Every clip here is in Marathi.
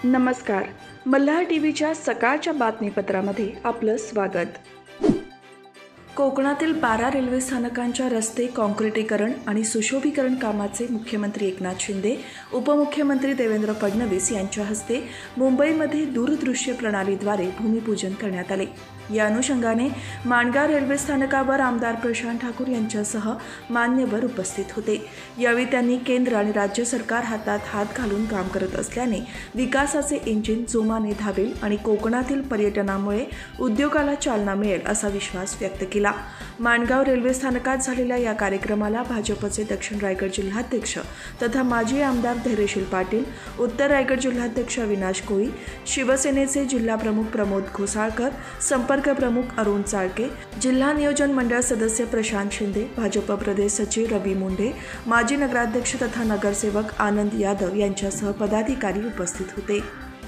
नमस्कार. मल्हार टीव्हीच्या सकाळच्या बातमीपत्रामध्ये आपलं स्वागत. कोकणातील 12 रेल्वे स्थानकांच्या रस्ते काँक्रिटीकरण आणि सुशोभीकरण कामाचे मुख्यमंत्री एकनाथ शिंदे, उपमुख्यमंत्री देवेंद्र फडणवीस यांच्या हस्ते मुंबईमध्ये दूरदृश्य प्रणालीद्वारे भूमिपूजन करण्यात आले. या अनुषंगाने माणगाव रेल्वे स्थानकावर आमदार प्रशांत ठाकूर यांच्यासह मान्यवर उपस्थित होते. यावेळी त्यांनी केंद्र आणि राज्य सरकार हातात हात घालून काम करत असल्याने विकासाचे इंजिन जोमाने धावेल आणि कोकणातील पर्यटनामुळे उद्योगाला चालना मिळेल असा विश्वास व्यक्त केला. माणगाव रेल्वे स्थानकात झालेल्या या कार्यक्रमाला भाजपचे दक्षिण रायगड जिल्हाध्यक्ष तथा माजी आमदार धैर्यशील पाटील, उत्तर रायगड जिल्हाध्यक्ष अविनाश कोळी, शिवसेनेचे जिल्हाप्रमुख प्रमोद घोसाळकर, संपर्क प्रमुख अरुण चाळके, जिल्हा नियोजन मंडळ सदस्य प्रशांत शिंदे, भाजप प्रदेश सचिव रवी मुंडे, माजी नगराध्यक्ष तथा नगरसेवक आनंद यादव यांच्यासह पदाधिकारी उपस्थित होते.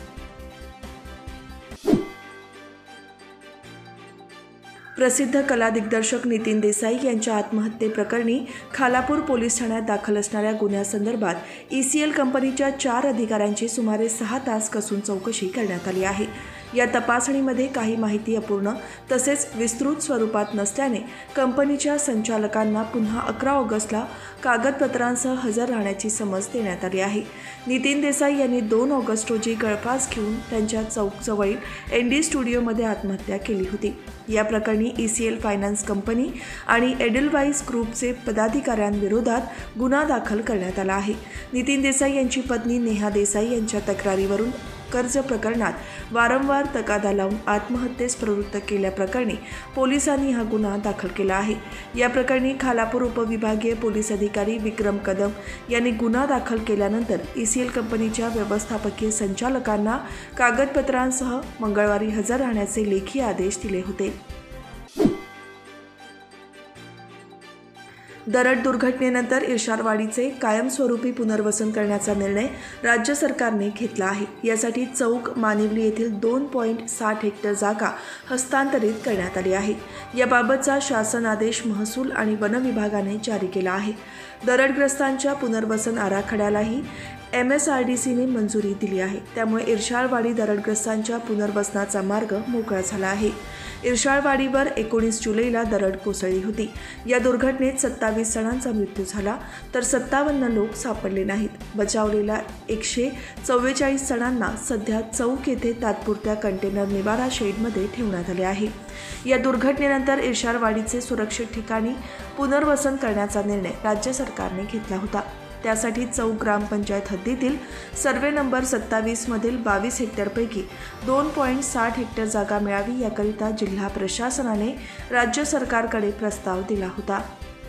प्रसिद्ध कला दिग्दर्शक नितीन देसाई यांच्या आत्महत्येप्रकरणी खालापूर पोलीस ठाण्यात दाखल असणाऱ्या गुन्ह्यासंदर्भात ECL कंपनीच्या 4 अधिकाऱ्यांची सुमारे 6 तास कसून चौकशी करण्यात आली आहे. या तपासणीमध्ये काही माहिती अपूर्ण तसेच विस्तृत स्वरूपात नसल्याने कंपनीच्या संचालकांना पुन्हा 11 ऑगस्टला कागदपत्रांसह हजर राहण्याची समज देण्यात आली आहे. नितीन देसाई यांनी 2 ऑगस्ट रोजी गळफास घेऊन त्यांच्या चौकजवळील ND स्टुडिओमध्ये आत्महत्या केली होती. या प्रकरणी ECL फायनान्स कंपनी आणि एडलवाईस ग्रुपचे पदाधिकाऱ्यांविरोधात गुन्हा दाखल करण्यात आला आहे. नितीन देसाई यांची पत्नी नेहा देसाई यांच्या तक्रारीवरून कर्ज प्रकरणात वारंवार तगादा लावून आत्महत्येस प्रवृत्त केल्याप्रकरणी पोलिसांनी हा गुन्हा दाखल केला आहे. या प्रकरणी खालापूर उपविभागीय पोलीस अधिकारी विक्रम कदम यांनी गुन्हा दाखल केल्यानंतर ECL कंपनीच्या व्यवस्थापकीय संचालकांना कागदपत्रांसह मंगळवारी हजर राहण्याचे लेखी आदेश दिले होते. दरड दुर्घटनेनंतर इर्शाडवाडीचे कायमस्वरूपी पुनर्वसन करण्याचा निर्णय राज्य सरकारने घेतला आहे. यासाठी चौक मानिवली येथील 2.60 हेक्टर जागा हस्तांतरित करण्यात आली आहे. याबाबतचा शासन आदेश महसूल आणि वन विभागाने जारी केला आहे. दरडग्रस्तांच्या पुनर्वसन आराखड्यालाही MSRDCने मंजुरी दिली आहे. त्यामुळे इर्शाडवाडी दरडग्रस्तांच्या पुनर्वसनाचा मार्ग मोकळा झाला आहे. इर्शाडवाडीवर 19 जुलैला दरड कोसळली होती. या दुर्घटनेत 27 जणांचा मृत्यू झाला तर 57 लोक सापडले नाहीत. बचावलेल्या 144 जणांना सध्या चौक येथे तात्पुरत्या कंटेनर निवारा शेडमध्ये ठेवण्यात आले आहे. या दुर्घटनेनंतर इर्शाडवाडीचे सुरक्षित ठिकाणी पुनर्वसन करण्याचा निर्णय राज्य सरकारने घेतला होता. त्यासाठी चौक ग्रामपंचायत हद्दीतील सर्वे नंबर 27 मधील 22 हेक्टरपैकी 2.60 हेक्टर जागा मिळावी याकरिता जिल्हा प्रशासनाने राज्य सरकारकडे प्रस्ताव दिला होता.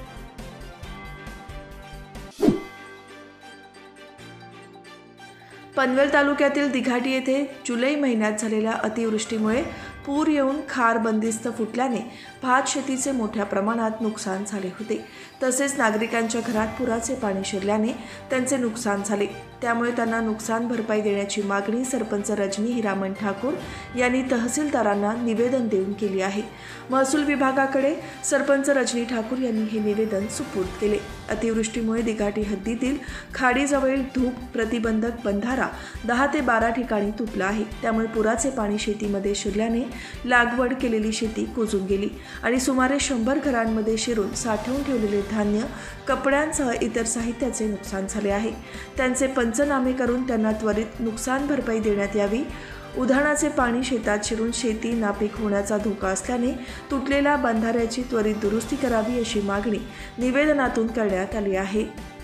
पनवेल तालुक्यातील दिघाटी येथे जुलै महिन्यात झालेल्या अतिवृष्टीमुळे पूर येऊन खार बंदिस्त फुटल्याने भात शेतीचे मोठ्या प्रमाणात नुकसान झाले होते. तसेच नागरिकांच्या घरात पुराचे पाणी शिरल्याने त्यांचे नुकसान झाले. त्यामुळे त्यांना नुकसान भरपाई देण्याची मागणी सरपंच रजनी हिरामण ठाकूर यांनी तहसीलदारांना निवेदन देऊन केली आहे. महसूल विभागाकडे सरपंच रजनी ठाकूर यांनी हे निवेदन सुपूर्द केले. अतिवृष्टीमुळे दिघाटी हद्दीतील खाडीजवळील धूप प्रतिबंधक बंधारा 10 ते 12 ठिकाणी तुटला आहे. त्यामुळे पुराचे पाणी शेतीमध्ये शिरल्याने लागवड केलेली शेती कुजून गेली आणि सुमारे 100 घरांमध्ये शिरून साठवून ठेवलेले धान्य, कपड्यांसह इतर साहित्याचे नुकसान झाले आहे. त्यांचे पंचनामे करून त्यांना त्वरित नुकसान भरपाई देण्यात यावी. उधाणाचे पाणी शेतात शिरून शेती नापीक होण्याचा धोका असल्याने तुटलेल्या बंधाऱ्याची त्वरित दुरुस्ती करावी अशी मागणी निवेदनातून करण्यात आली आहे.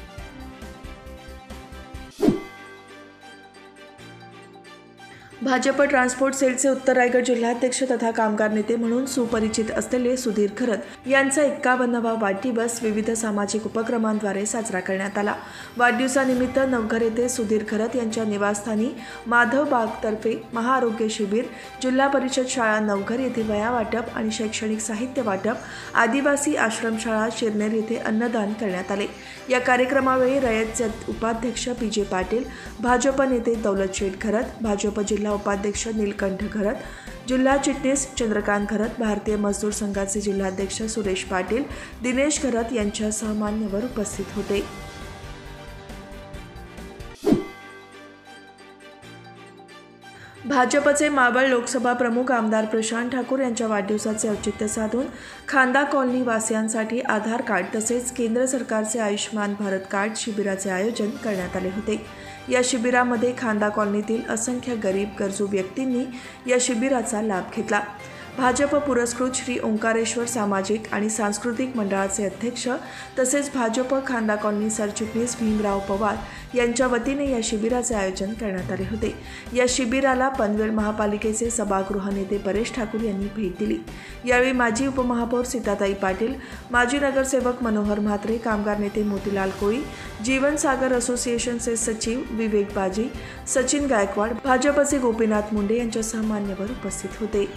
भाजप ट्रान्सपोर्ट सेलचे उत्तर रायगड जिल्हाध्यक्ष तथा कामगार नेते म्हणून सुपरिचित असलेले सुधीर खरत यांचा 51वा वाढदिवस विविध सामाजिक उपक्रमांद्वारे साजरा करण्यात आला. वाढदिवसानिमित्त नवघर येथे सुधीर खरत यांच्या निवासस्थानी माधव बागतर्फे महाआरोग्य शिबिर, जिल्हा परिषद शाळा नवघर येथे वह्या वाटप आणि शैक्षणिक साहित्य वाटप, आदिवासी आश्रमशाळा शिरनेर येथे अन्नदान करण्यात आले. या कार्यक्रमावेळी रयतचे उपाध्यक्ष PJ पाटील, भाजप नेते दौलत शेठ खरत, भाजप जिल्हा उपाध्यक्ष नीलकंठ खरत, जिल्हा चिटणीस चंद्रकांत खरत, भारतीय मजदूर संघाचे जिल्हाध्यक्ष सुरेश पाटील, दिनेश खरत यांच्यासह मान्यवर उपस्थित होते. भाजपचे मावळ लोकसभा प्रमुख आमदार प्रशांत ठाकूर यांच्या वाढदिवसाचे औचित्य साधून खांदा कॉलनी वासियांसाठी आधार कार्ड तसेच केंद्र सरकारचे आयुष्मान भारत कार्ड शिबिराचे आयोजन करण्यात आले होते। या शिबिरामध्ये खांदा कॉलनीतील असंख्य गरीब गरजू व्यक्तींनी या शिबिराचा लाभ घेतला। भाजप पुरस्कृत श्री ओंकारेश्वर सामाजिक आणि सांस्कृतिक मंडळाचे अध्यक्ष तसेच भाजप खांदा कॉलनी सरचिटणीस भीमराव पवार यांच्या वतीने या शिबिराचे आयोजन करण्यात आले होते। या शिबिराला पनवेल महापालिकेचे सभागृह नेते परेश ठाकूर यांनी भेट दिली। यावेळी माजी उपमहापौर सीताताई पाटील, माजी नगरसेवक मनोहर म्हात्रे, कामगार नेते मोतीलाल कोळी, जीवन सागर असोसिएशनचे सचिव विवेक बाजी, सचिन गायकवाड, भाजपचे गोपीनाथ मुंडे यांच्यासह मान्यवर उपस्थित होते।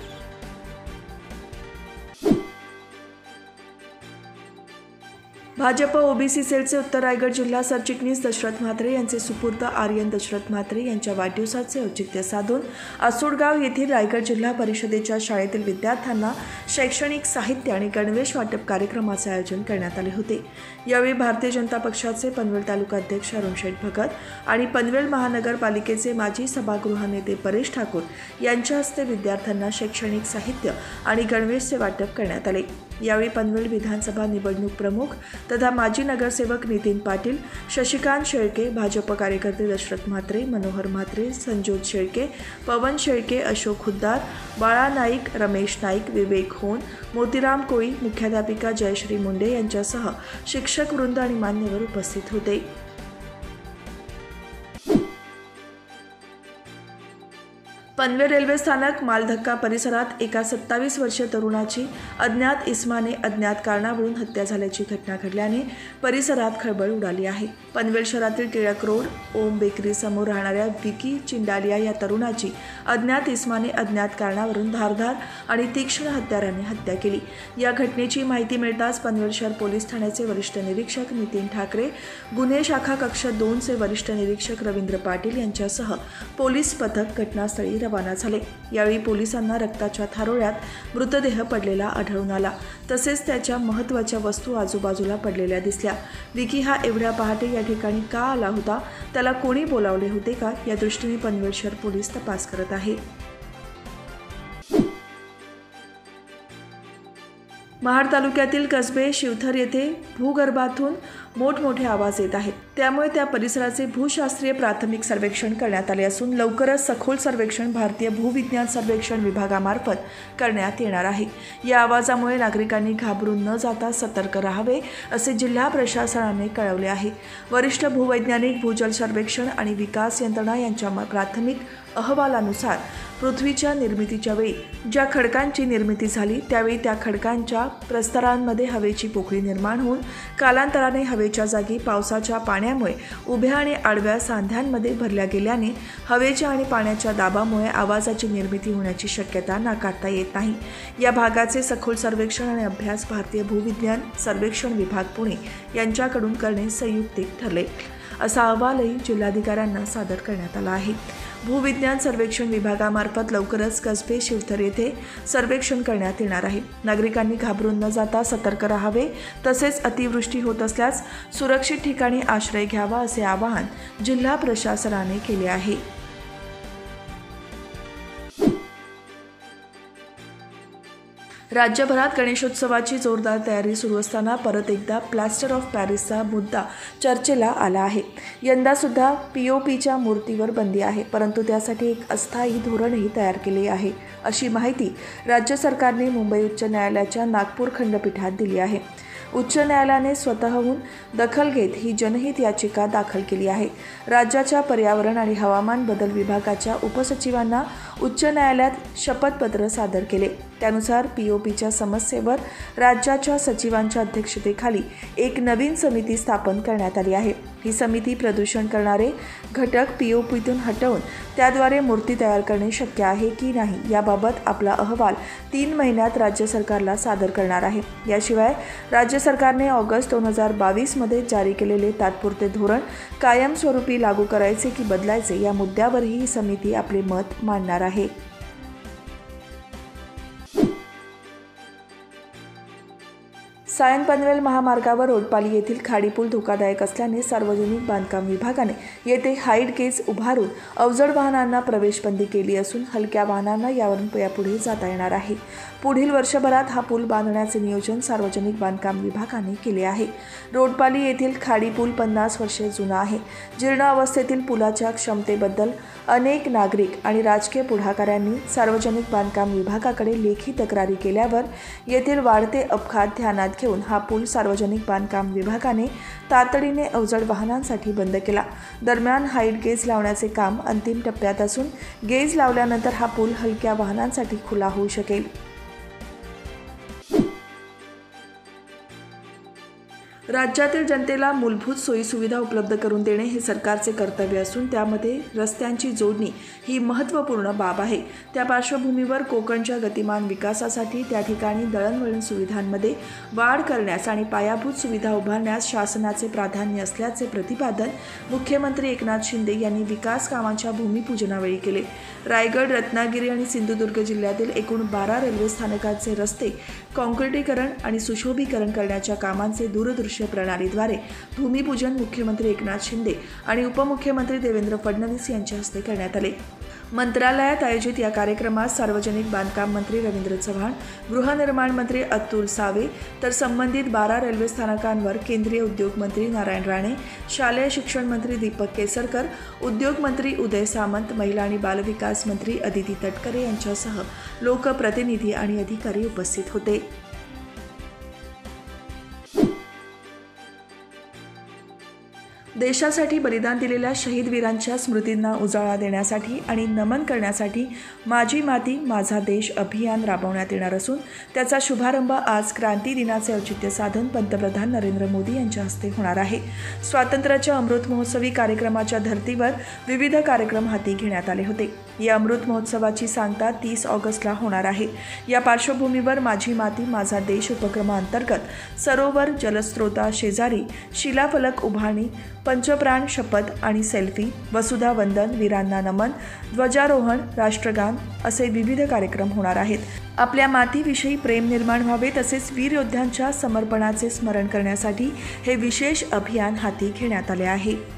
भाजप ओबीसी सेलचे उत्तर रायगड जिल्हा सरचिटणीस दशरथ म्हात्रे यांचे सुपूर्द आर्यन दशरथ म्हात्रे यांच्या वाढदिवसाचे औचित्य साधून आसोडगाव येथील रायगड जिल्हा परिषदेच्या शाळेतील विद्यार्थ्यांना शैक्षणिक साहित्य आणि गणवेश वाटप कार्यक्रमाचे आयोजन करण्यात आले होते। यावेळी भारतीय जनता पक्षाचे पनवेल तालुका अध्यक्ष अरुण शेठ भगत आणि पनवेल महानगरपालिकेचे माजी सभागृह नेते परेश ठाकूर यांच्या हस्ते विद्यार्थ्यांना शैक्षणिक साहित्य आणि गणवेशचे वाटप करण्यात आले। यावेळी पनवेल विधानसभा निवडणूक प्रमुख तथा माजी नगरसेवक नितीन पाटील, शशिकांत शेळके, भाजप कार्यकर्ते दशरथ म्हात्रे, मनोहर म्हात्रे, संजोत शेळके, पवन शेळके, अशोक हुद्दार, बाळा नाईक, रमेश नाईक, विवेक होन, मोतीराम कोळी, मुख्याध्यापिका जयश्री मुंडे यांच्यासह शिक्षक वृंद आणि मान्यवर उपस्थित होते। पनवेल रेल्वे स्थानक मालधक्का परिसरात एका 27 वर्षीय तरुणाची अज्ञात इसमाने अज्ञात कारणावरून हत्या झाल्याची घटना घडल्याने परिसरात खळबळ उडाली आहे। पनवेल शहरातील टिळक रोड ओम बेकरी समोर राहणाऱ्या विकी चिंडालिया या तरुणाची अज्ञात इसमाने अज्ञात कारणावरून धारदार आणि तीक्ष्ण हत्याराने हत्या केली। या घटनेची माहिती मिळताच पनवेल शहर पोलीस ठाण्याचे वरिष्ठ निरीक्षक नितीन ठाकरे, गुन्हे शाखा कक्ष 2 चे वरिष्ठ निरीक्षक रवींद्र पाटील यांच्यासह पोलीस पथक घटनास्थळी रवाना झाले। यावेळी पोलिसांना रक्ताच्या थारोळ्यात मृतदेह पडलेला आढळून आला, तसेच त्याच्या महत्त्वाच्या वस्तू आजूबाजूला पडलेल्या दिसल्या। विकी हा एवढ्या पहाटे या ठिकाणी का आला होता, त्याला कोणी बोलावले होते का, या दृष्टीने पनवेल शहर पोलीस तपास करत आहे। महाड तालुक्यातील कसबे शिवथर येथे भूगर्भातून मोठमोठे आवाज येत आहेत, त्यामुळे त्या परिसराचे भूशास्त्रीय प्राथमिक सर्वेक्षण करण्यात आले असून लवकरच सखोल सर्वेक्षण भारतीय भूविज्ञान सर्वेक्षण विभागामार्फत करण्यात येणार आहे। या आवाजामुळे नागरिकांनी घाबरून न जाता सतर्क राहावे असे जिल्हा प्रशासनाने कळवले आहे। वरिष्ठ भूवैज्ञानिक, भूजल सर्वेक्षण आणि विकास यंत्रणा यांच्या प्राथमिक अहवालानुसार पृथ्वीच्या निर्मितीच्या वेळी ज्या खडकांची निर्मिती झाली त्यावेळी त्या खडकांच्या प्रस्तरांमध्ये हवेची पोकळी निर्माण होऊन कालांतराने हवेच्या जागी पावसाच्या पाण्यामुळे उभ्या आणि आडव्या सांध्यांमध्ये भरल्या गेल्याने हवेच्या आणि पाण्याच्या दाबामुळे आवाजाची निर्मिती होण्याची शक्यता नाकारता येत नाही। या भागाचे सखोल सर्वेक्षण आणि अभ्यास भारतीय भूविज्ञान सर्वेक्षण विभाग पुणे यांच्याकडून करणे संयुक्तिक ठरले, असा अहवालही जिल्हाधिकाऱ्यांना सादर करण्यात आला आहे। भूविज्ञान सर्वेक्षण विभागामार्फत लवकरच कसबे शिवथर येथे सर्वेक्षण करण्यात येणार आहे। नागरिकांनी घाबरून न जाता सतर्क राहावे, तसेच अतिवृष्टी होत असल्यास सुरक्षित ठिकाणी आश्रय घ्यावा असे आवाहन जिल्हा प्रशासनाने केले आहे। राज्यभरात गणेशोत्सवाची जोरदार तयारी सुरू असताना परत एकदा प्लास्टर ऑफ पॅरिसचा मुद्दा चर्चेला आला आहे। यंदा सुद्धा पीओपीच्या मूर्तीवर बंदी आहे, परंतु त्यासाठी एक अस्थायी धोरणही तयार केले आहे, अशी माहिती राज्य सरकारने मुंबई उच्च न्यायालयाच्या नागपूर खंडपीठात दिली आहे। उच्च न्यायालयाने स्वतःहून दखल घेत ही जनहित याचिका दाखल केली आहे। राज्याच्या पर्यावरण आणि हवामान बदल विभागाच्या उपसचिवांना उच्च न्यायालयात शपथपत्र सादर केले। त्यानुसार पीओपीच्या समस्येवर राज्याच्या सचिवांच्या अध्यक्षतेखाली एक नवीन समिती स्थापन करण्यात आली आहे। ही समिती प्रदूषण करणारे घटक पीओपीतून हटवून त्याद्वारे मूर्ती तयार करणे शक्य आहे की नाही याबाबत आपला अहवाल 3 महिन्यात राज्य सरकारला सादर करणार आहे। याशिवाय राज्य सरकारने ऑगस्ट 2022 मध्ये जारी केलेले तात्पुरते धोरण कायमस्वरूपी लागू करायचे की बदलायचे या मुद्द्यावरही ही समिती आपले मत मांडणार आहे। सायन पनवेल महामार्गावर रोडपाली येथील खाडीपूल धोकादायक असल्याने सार्वजनिक बांधकाम विभागाने येथे हाईट गेज उभारून अवजड वाहनांना प्रवेशबंदी केली असून हलक्या वाहनांना यावरून यापुढे जाता येणार आहे। पुढील वर्षभरात हा पूल बांधण्याचे नियोजन सार्वजनिक बांधकाम विभागाने केले आहे। रोडपाली येथील खाडीपूल 50 वर्षे जुना आहे। जीर्ण अवस्थेतील पुलाच्या क्षमतेबद्दल अनेक नागरिक आणि राजकीय पुढाकाऱ्यांनी सार्वजनिक बांधकाम विभागाकडे लेखी तक्रारी केल्यावर येथील वाढते अपघात ध्यानात घेऊन हा पूल सार्वजनिक बांधकाम विभागाने तातडीने अवजड वाहनांसाठी बंद केला। दरम्यान हाईट गेज लावण्याचे काम अंतिम टप्प्यात असून गेज लावल्यानंतर हा पूल हलक्या वाहनांसाठी खुला होऊ शकेल। राज्यातील जनतेला मूलभूत सोयीसुविधा उपलब्ध करून देणे हे सरकारचे कर्तव्य असून त्यामध्ये रस्त्यांची जोडणी ही महत्त्वपूर्ण बाब आहे। त्या पार्श्वभूमीवर कोकणच्या गतिमान विकासासाठी त्या ठिकाणी दळणवळण सुविधांमध्ये वाढ करण्यास आणि पायाभूत सुविधा उभारण्यास शासनाचे प्राधान्य असल्याचे प्रतिपादन मुख्यमंत्री एकनाथ शिंदे यांनी विकास कामांच्या भूमिपूजनावेळी केले। रायगड, रत्नागिरी आणि सिंधुदुर्ग जिल्ह्यातील एकूण 12 रेल्वे स्थानकांचे रस्ते काँक्रिटीकरण आणि सुशोभीकरण करण्याच्या कामांचे दूरदृश्य प्रणालीद्वारे भूमिपूजन मुख्यमंत्री एकनाथ शिंदे आणि उपमुख्यमंत्री देवेंद्र फडणवीस यांच्या हस्ते करण्यात आले। मंत्रालयात आयोजित या कार्यक्रमात सार्वजनिक बांधकाम मंत्री रवींद्र चव्हाण, गृहनिर्माण मंत्री अतुल सावे तर संबंधित 12 रेल्वे स्थानकांवर केंद्रीय उद्योग मंत्री नारायण राणे, शालेय शिक्षण मंत्री दीपक केसरकर, उद्योग मंत्री उदय सामंत, महिला आणि बालविकास मंत्री अदिती तटकरे यांच्यासह लोकप्रतिनिधी आणि अधिकारी उपस्थित होते। देशासाठी बलिदान दिलेल्या शहीद वीरांच्या स्मृतींना उजाळा देण्यासाठी आणि नमन करण्यासाठी माझी माती माझा देश अभियान राबवण्यात येणार असून त्याचा शुभारंभ आज क्रांती दिनाचे औचित्य साधून पंतप्रधान नरेंद्र मोदी यांच्या हस्ते होणार आहे। स्वातंत्र्याच्या अमृत महोत्सवी कार्यक्रमाच्या धर्तीवर विविध कार्यक्रम हाती घेण्यात आले होते। या अमृत महोत्सवाची सांगता 30 ऑगस्टला होणार आहे। या पार्श्वभूमीवर माझी माती माझा देश उपक्रमाअंतर्गत सरोवर, जलस्रोता शेजारी शिलाफलक उभारणी, पंचप्राण शपथ आणि सेल्फी, वसुधा वंदन, वीरांना नमन, ध्वजारोहण, राष्ट्रगान असे विविध कार्यक्रम होणार आहेत। आपल्या मातीविषयी प्रेम निर्माण व्हावे तसेच वीर योद्ध्यांच्या समर्पणाचे स्मरण करण्यासाठी हे विशेष अभियान हाती घेण्यात आले आहे।